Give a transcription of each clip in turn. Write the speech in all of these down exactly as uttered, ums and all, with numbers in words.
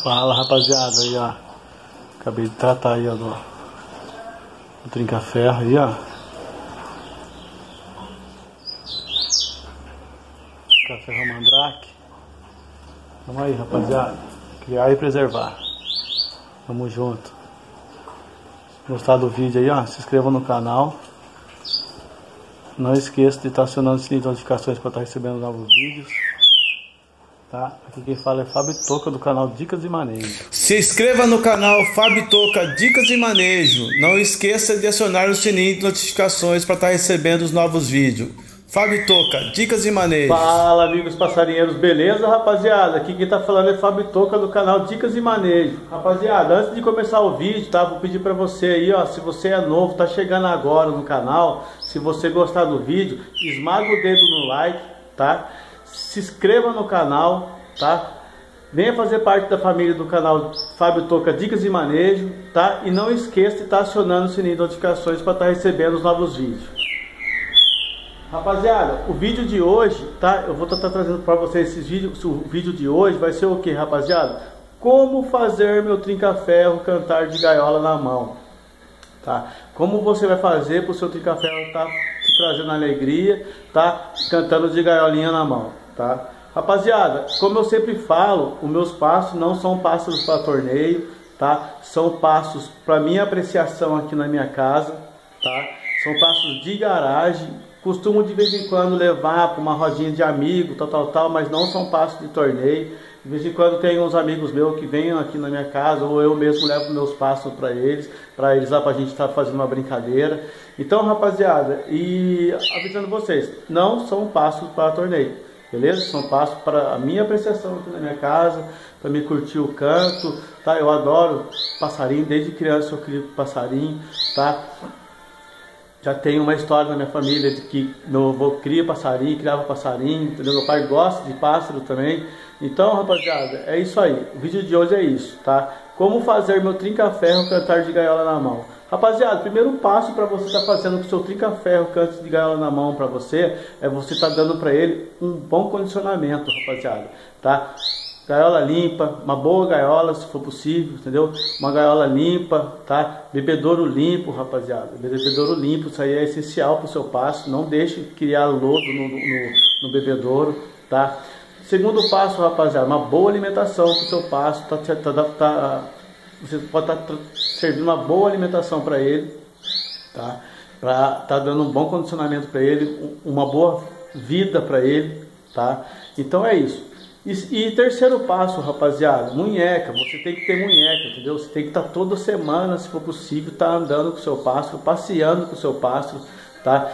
Fala, rapaziada, aí ó, acabei de tratar aí ó do, do trinca-ferro aí ó, trinca-ferro Mandrake. Vamos aí, rapaziada, criar e preservar. Tamo junto. Se gostar do vídeo aí ó, se inscreva no canal. Não esqueça de estar acionando o sininho de notificações para estar recebendo novos vídeos. Tá? Aqui quem fala é Fábio Toca do canal Dicas de Manejo. Se inscreva no canal Fábio Toca Dicas de Manejo. Não esqueça de acionar o sininho de notificações para estar recebendo os novos vídeos. Fábio Toca Dicas de Manejo. Fala, amigos passarinheiros, beleza, rapaziada? Aqui quem tá falando é Fábio Toca do canal Dicas de Manejo. Rapaziada, antes de começar o vídeo, tá? Vou pedir para você aí, ó, se você é novo, tá chegando agora no canal, se você gostar do vídeo, esmaga o dedo no like, tá? Se inscreva no canal, tá? Venha fazer parte da família do canal Fábio Toca Dicas de Manejo, tá? E não esqueça de estar acionando o sininho de notificações para estar recebendo os novos vídeos. Rapaziada, o vídeo de hoje, tá? Eu vou estar trazendo para vocês esses vídeos. O vídeo de hoje vai ser o que, rapaziada? Como fazer meu trinca-ferro cantar de gaiola na mão, tá? Como você vai fazer para o seu trinca-ferro tá te trazendo alegria, tá? Cantando de gaiolinha na mão, tá? Rapaziada, como eu sempre falo, os meus passos não são passos para torneio, tá? São passos para minha apreciação aqui na minha casa, tá? São passos de garagem. Costumo de vez em quando levar para uma rodinha de amigo, tal, tal, tal, mas não são passos de torneio. De vez em quando tem uns amigos meus que vêm aqui na minha casa, ou eu mesmo levo meus passos para eles, para eles lá para a gente estar fazendo uma brincadeira. Então, rapaziada, e avisando vocês, não são passos para torneio, beleza? São passos para a minha apreciação aqui na minha casa, para me curtir o canto, tá? Eu adoro passarinho, desde criança eu crio passarinho, tá? Já tenho uma história na minha família de que meu avô cria passarinho, criava passarinho, entendeu? Meu pai gosta de pássaro também. Então, rapaziada, é isso aí. O vídeo de hoje é isso, tá? Como fazer meu trinca-ferro cantar de gaiola na mão. Rapaziada, o primeiro passo para você estar tá fazendo com o seu trinca-ferro cante de gaiola na mão para você, é você estar tá dando para ele um bom condicionamento, rapaziada, tá? Gaiola limpa, uma boa gaiola se for possível, entendeu? Uma gaiola limpa, tá? Bebedouro limpo, rapaziada. Bebedouro limpo, isso aí é essencial para o seu passo. Não deixe criar lodo no, no, no bebedouro, tá? Segundo passo, rapaziada, uma boa alimentação para o seu passo. Tá, tá, tá, você pode estar tá servindo uma boa alimentação para ele, tá? Para tá dando um bom condicionamento para ele, uma boa vida para ele, tá? Então é isso. E, e terceiro passo, rapaziada, munheca. Você tem que ter munheca, entendeu? Você tem que estar tá toda semana, se for possível, tá andando com o seu pássaro, passeando com o seu pássaro, tá?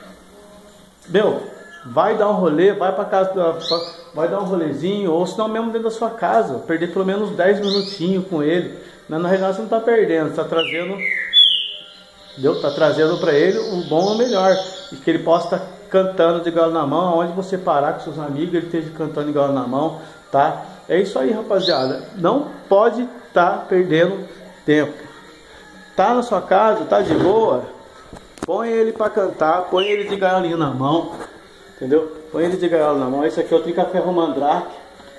Meu, vai dar um rolê, vai para casa, vai dar um rolezinho, ou se não mesmo dentro da sua casa, perder pelo menos dez minutinhos com ele. Na realidade você não está perdendo, está trazendo, entendeu? Tá trazendo para ele o bom ou o melhor, e que ele possa estar tá cantando de gaiola na mão, aonde você parar com seus amigos, ele esteja cantando de gaiola na mão, tá? É isso aí, rapaziada. Não pode estar tá perdendo tempo. Tá na sua casa, tá de boa, põe ele para cantar, põe ele de gaiolinha na mão, entendeu? Põe ele de gaiola na mão. Esse aqui é o trinca-ferro Mandrake,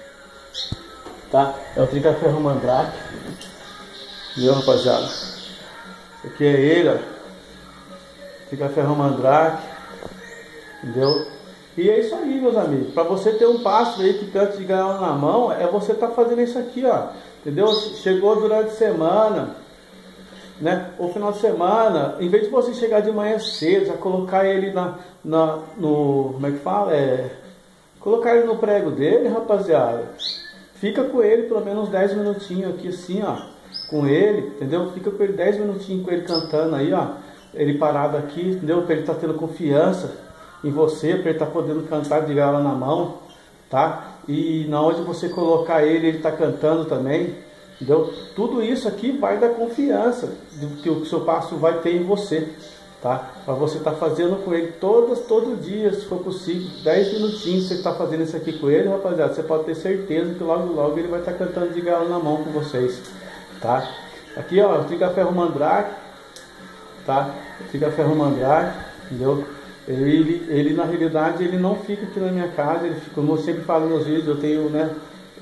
tá? É o trinca-ferro Mandrake, entendeu, rapaziada? Esse aqui é ele, ó. Trinca-ferro Mandrake. Entendeu? E é isso aí, meus amigos. Para você ter um pássaro aí que cante de gaiola na mão, é você tá fazendo isso aqui, ó. Entendeu? Chegou durante a semana, né? O final de semana, em vez de você chegar de manhã cedo, já colocar ele na, na, no, como é que fala? É, colocar ele no prego dele, rapaziada. Fica com ele pelo menos dez minutinhos aqui assim, ó. Com ele, entendeu? Fica com ele dez minutinhos com ele cantando aí, ó. Ele parado aqui, entendeu? Para ele tá tendo confiança em você, para ele estar tá podendo cantar de gaiola na mão, tá? E na onde você colocar ele, ele tá cantando também, entendeu? Tudo isso aqui vai dar confiança do que o seu pássaro vai ter em você, tá? Para você estar tá fazendo com ele todas, todo dia, se for possível, dez minutinhos você está fazendo isso aqui com ele, rapaziada, você pode ter certeza que logo logo ele vai estar tá cantando de gaiola na mão com vocês, tá? Aqui, ó, o trinca-ferro Mandrake, tá? O trinca-ferro Mandrake, entendeu? Ele, ele na realidade ele não fica aqui na minha casa, ele fica, como eu sempre falo nos vídeos, eu tenho, né,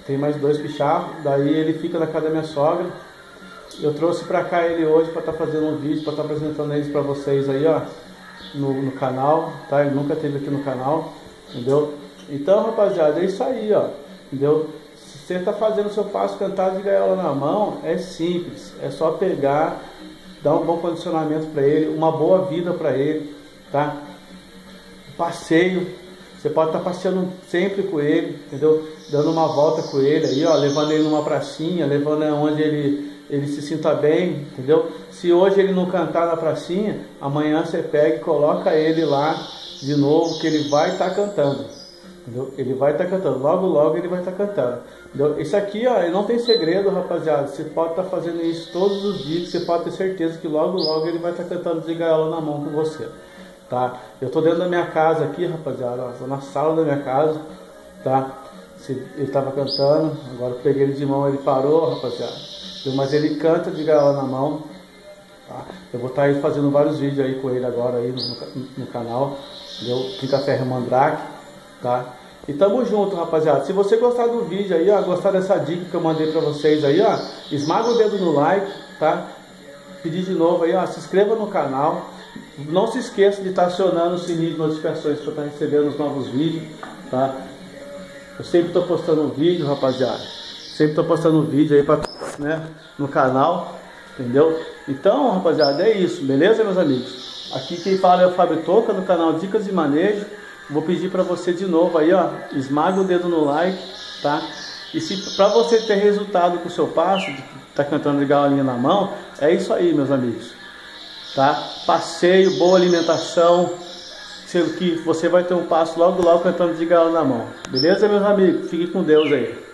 tem mais dois picharros, daí ele fica na casa da minha sogra. Eu trouxe pra cá ele hoje para estar tá fazendo um vídeo, para estar tá apresentando eles para vocês aí, ó, no, no canal, tá? Ele nunca teve aqui no canal, entendeu? Então, rapaziada, é isso aí, ó, entendeu? Se você tá fazendo o seu passo cantado de gaiola na mão, é simples, é só pegar, dar um bom condicionamento para ele, uma boa vida para ele, tá? Passeio, você pode estar tá passeando sempre com ele, entendeu? Dando uma volta com ele aí, ó, levando ele numa pracinha, levando onde ele, ele se sinta bem, entendeu? Se hoje ele não cantar na pracinha, amanhã você pega e coloca ele lá de novo, que ele vai estar tá cantando, entendeu? Ele vai estar tá cantando, logo logo ele vai estar tá cantando, entendeu? Isso aqui, ó, não tem segredo, rapaziada, você pode estar tá fazendo isso todos os dias, você pode ter certeza que logo logo ele vai estar tá cantando de gaiola na mão com você, tá? Eu tô dentro da minha casa aqui, rapaziada, ó, tô na sala da minha casa, tá? Ele tava cantando, agora eu peguei ele de mão, ele parou, rapaziada, mas ele canta de gaiola na mão, tá? Eu vou estar aí fazendo vários vídeos aí com ele agora aí no, no canal, entendeu? Trinca Ferro Mandrake, tá? E tamo junto, rapaziada. Se você gostar do vídeo aí, ó, gostar dessa dica que eu mandei pra vocês aí, ó, esmaga o dedo no like, tá? Pedir de novo aí, ó, se inscreva no canal. Não se esqueça de estar acionando o sininho de notificações para estar recebendo os novos vídeos, tá? Eu sempre estou postando vídeo, rapaziada. Sempre estou postando vídeo aí pra, né, no canal, entendeu? Então, rapaziada, é isso, beleza, meus amigos? Aqui quem fala é o Fábio Toca, no canal Dicas de Manejo. Vou pedir para você de novo aí, ó, esmaga o dedo no like, tá? E se para você ter resultado com o seu passo, de tá cantando de gaiolinha na mão, é isso aí, meus amigos, tá? Passeio, boa alimentação, que você vai ter um passo logo logo cantando de gaiola na mão. Beleza, meus amigos? Fiquem com Deus aí.